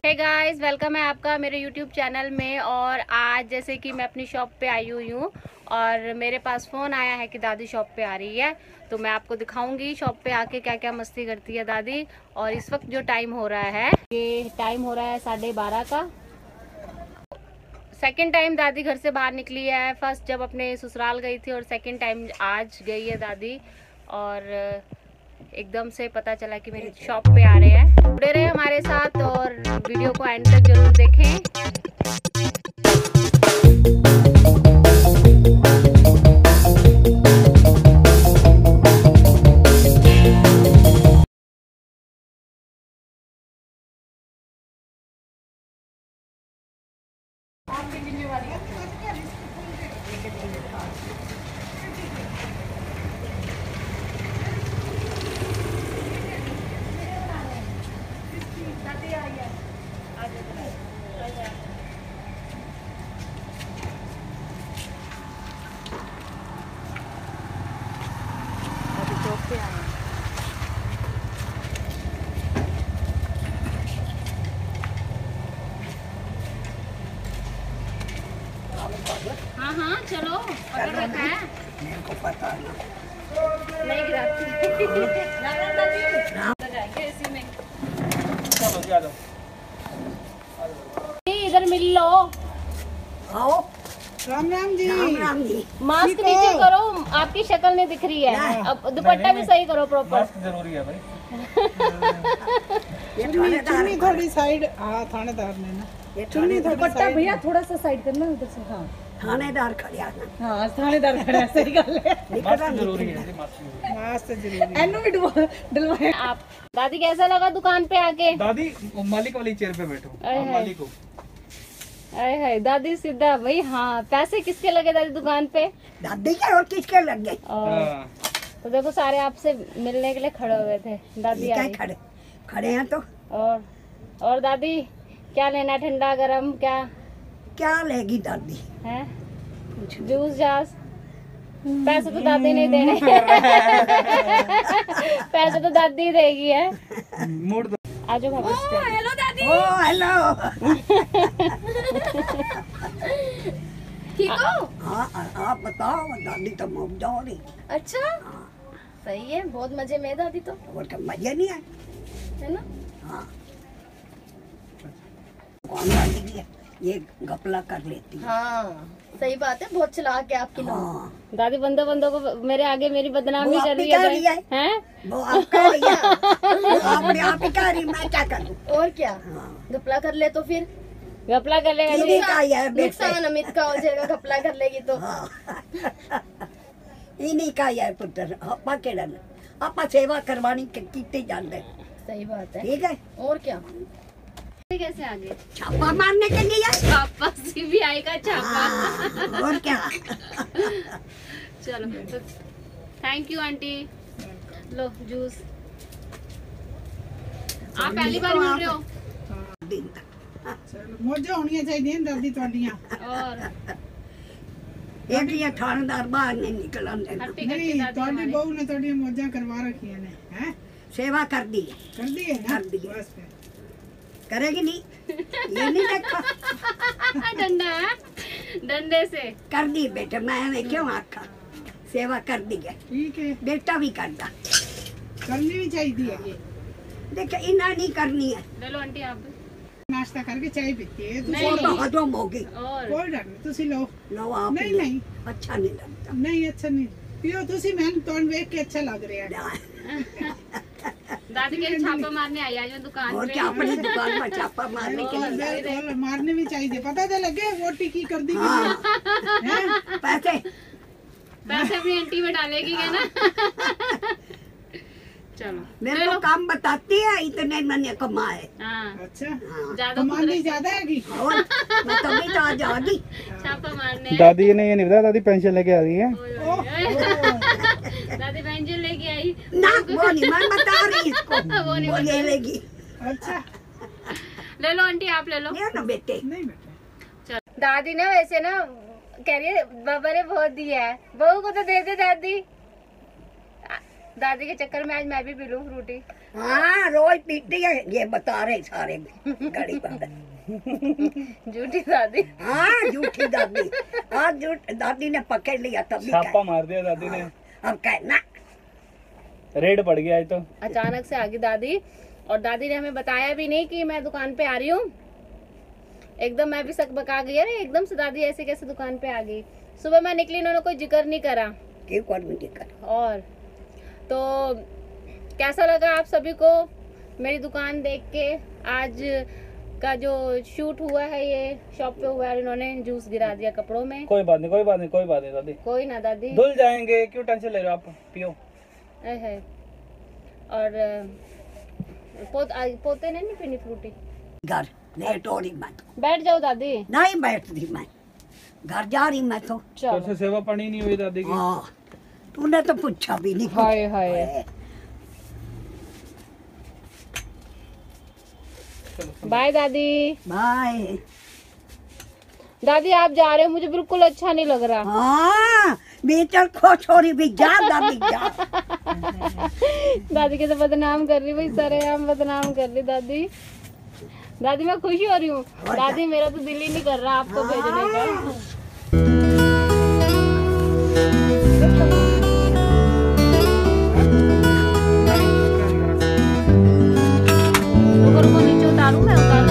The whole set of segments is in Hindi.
हे गाइस, वेलकम है आपका मेरे यूट्यूब चैनल में। और आज जैसे कि मैं अपनी शॉप पे आई हुई हूँ और मेरे पास फ़ोन आया है कि दादी शॉप पे आ रही है, तो मैं आपको दिखाऊंगी शॉप पे आके क्या क्या मस्ती करती है दादी। और इस वक्त जो टाइम हो रहा है, ये टाइम हो रहा है 12:30 का। सेकंड टाइम दादी घर से बाहर निकली है। फर्स्ट जब अपने ससुराल गई थी और सेकंड टाइम आज गई है दादी। और एकदम से पता चला कि मेरी शॉप पे आ रहे हैं। जुड़े रहे हमारे साथ और वीडियो को एंड तक जरूर देखें। हाँ हाँ चलो, पकड़ रखा है। मेरे को पता नहीं गिराती। इसी में इधर मिल लो। आओ। राम राम जी। राम जी। मास्क नीचे करो, आपकी शक्ल नहीं दिख रही है। अब दुपट्टा भी सही करो प्रॉपर। मास्क जरूरी है भाई। चुन्नी थोड़ी साइड। हाँ, थानेदार ने ना चुन्नी दुपट्टा भैया थोड़ा सा साइड करना उधर से। हाँ, थानेदार खड़े आना। हाँ थानेदार खड़ा है, सही गल है। मास्क जरूरी है, मास्क जरूरी एनु भी डलवाए। आप दादी कैसा लगा दुकान पे आके? दादी मालिक वाली चेयर पे बैठो। मालिक को अरे दादी सीधा भाई। हाँ, पैसे किसके लगे दादी दुकान पे? दादी के और किसके लग गए? हाँ। तो देखो सारे आपसे मिलने के लिए खड़े हुए थे। दादी आई। खड़े खड़े हैं तो। और दादी क्या लेना, ठंडा गरम क्या लेगी दादी? है? जूस जास? पैसे तो दादी नहीं देने। पैसे तो दादी देगी है। मूड आजो भाभी। हेलो दादी। ओ हेलो। ठीक हो? हाँ, आप बताओ। दादी तो मौजा हो रही। अच्छा, सही है, बहुत मजे में है दादी तो। और क्या मजे नहीं है? है ना? हाँ, कौन वाली है ये घपला कर लेती है। हाँ सही बात है, बहुत चालाक है आपकी नौं। हाँ, दादी बंदों को मेरे आगे मेरी बदनामी वो कर आप रही ही कर रही है। है। हैं? वो आप कह रही है। वो अपने आप ही कह रही, मैं क्या करूँ? और क्या, हाँ। घपला कर ले तो फिर घपला कर लेगा इन्हीं का ही है बेटे। नुकसान अमित का हो जाएगा, घपला कर लेगी तो। हाँ। इन्हीं का ही है पुत्र। आपा केड़ा ने आपा सेवा करवानी कीती जांदे। सही बात है। ठीक है। और क्या, कैसे आगे? छापा मारने के लिए। पापा सीबीआई का छापा। हाँ, और क्या। चलो तो थैंक यू आंटी। लो जूस। आप पहली बार मिल रहे हो? दिन चलो, मौजा होनी चाहिए दादी ਤੁਹਾਡੀਆਂ। और एक ये थानेदार बाहर नहीं निकलन देना। हट्टी नहीं, कट्टी दादी ਤੁਹਾਡੀ हमारी। बहू ने ਤੁਹਾਡੀਆਂ मौजा करवा रखी है। हैं? सेवा कर दी है। कर दी है ना? कर दी है। बस फिर। करेगी नहीं? ये नहीं देखा। डंडा है, डंडे से कर दी बेटे, मैंने क्यों आखा। सेवा कर दी है। ठीक है, बेटा भी करदा। करनी भी चाहिए है। देख इन्हें नहीं करनी है। ले लो आंटी आप। नाश्ता करके चाय पीती है तुसी वो तो लो। हजम होगी। और कोई डर नहीं, तुसी लो। लो आप नहीं लो। नहीं अच्छा नहीं लगता। नहीं, अच्छा नहीं पियो तुसी। मैंने तोड़ देख के अच्छा लग रहा है। दादी के छापा मारने आई आज मैं दुकान और पे। क्या अपनी दुकान में छापा मारने के लिए। और मारने भी चाहिए, पता तो लगे वोटी की कर दी। हाँ, हैं? पैसे पैसे अपनी आंटी में डालेगी क्या ना? चलो मेरे को काम बताती है, इतने मैंने कमाए। हाँ, अच्छा, हाँ, ज्यादा कमानी ज्यादा है की? और मैं तभी तो आज आ गई। छापा मारने। दादी ने ये नहीं बताया, दादी पेंशन लेके आ रही है। दादी पेंशन लेके आई। ना वो नहीं, मैं बता रही इसको। वो नहीं वो ले लेगी। अच्छा, ले लो आंटी, आप ले लो। ये ना बेटे। नहीं बेटा। चलो दादी ना वैसे ना कह रही है बाबा ने बहुत दिया है, बहू को तो दे दे दादी। दादी के चक्कर में आज मैं भी पी लूं फ्रूटी। हाँ रोज पीती है, ये बता रहे सारे घड़ी बाद। झूठी दादी। हाँ झूठी दादी, आज झूठ दादी ने पकड़ लिया तभी छापा मार दिया दादी ने, अब कहना रेड पड़ गया आज तो। अचानक से आ गई दादी, और दादी ने हमें बताया भी नहीं कि मैं दुकान पे आ रही हूँ। एकदम मैं भी सक बका गई, अरे एकदम से दादी ऐसे कैसे दुकान पे आ गई। सुबह मैं निकली, इन्होंने कोई जिक्र नहीं करा। क्यों कर मुझे कर। और तो कैसा लगा आप सभी को मेरी दुकान देख के? आज का जो शूट हुआ है ये शॉप पे हुआ है, इन्होंने जूस गिरा दिया कपड़ों में। कोई बात नहीं, कोई बात नहीं, कोई बात नहीं दादी, कोई ना दादी, धुल जाएंगे, क्यों टेंशन ले रहे हो आप, पियो। है। और पोते ने नहीं पीनी फ्रूटी। घर लेट हो रही मैं तो। बैठ जाओ दादी। नहीं बैठती मैं, घर जा रही मैं तो। चलो। तो सेवा पानी नहीं हुई दादी की? हाँ तूने तो पूछा भी नहीं। Hi hi. बाय दादी। बाय। दादी आप जा रहे हो, मुझे बिल्कुल अच्छा नहीं लग रहा। हाँ बेचल खुश हो रही भी, जा दादी जा। दादी के तो बदनाम कर रही भाई, सरेआम बदनाम कर रही दादी। दादी मैं खुशी हो रही हूँ दादी, मेरा तो दिल ही नहीं कर रहा आपको भेजने का। रुको रुको, नीचे उतारूं, मैं उतारूं।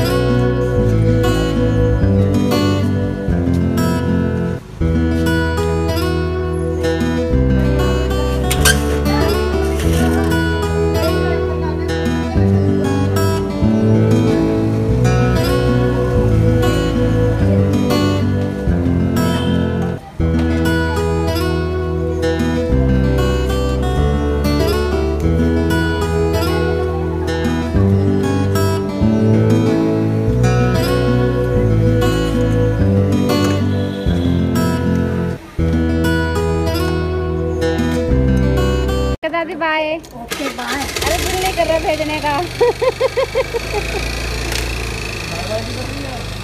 दादी बाय। Okay bye. अरे दिल नहीं कर रहा भेजने का।